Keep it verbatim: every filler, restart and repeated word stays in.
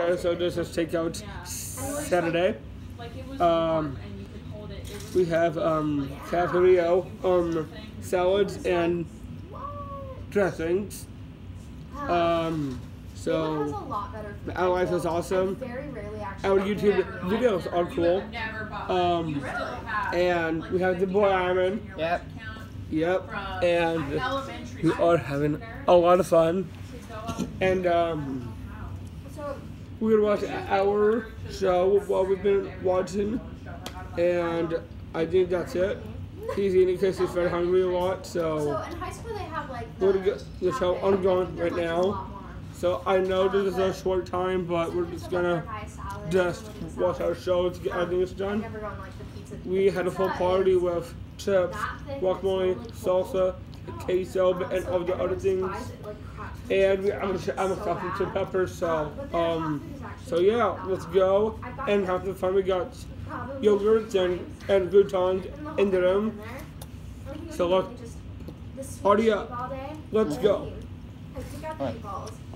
Saturday, so this is takeout Saturday. Um, we have um, Cafe Rio, um, salads and dressings. Um, so our life is awesome. Our YouTube videos are cool. Um, and we have the boy Iron. Yep. Yep. And we are having a lot of fun. And um, we're gonna watch our show while we've been watching. And I think that's it. He's eating because he's very hungry a lot. So, so in high school they have like we're gonna get the show ongoing right now. So I know this is a short time, but we're just gonna just watch our show to get everything is done. We had a full party with chips, guacamole, salsa, queso, and all the other things. And we, I'm gonna I'm stuffing some peppers. So um, so yeah, let's go and have the fun. We got yogurts and and croutons in the room. So let's party up. Let's go. Pick out the balls.